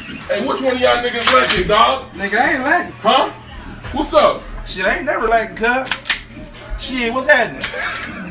Hey, which one of y'all niggas lacking, dog? Nigga, I ain't lacking. Huh? What's up? Shit, I ain't never lacking, cuz. Shit, what's happening?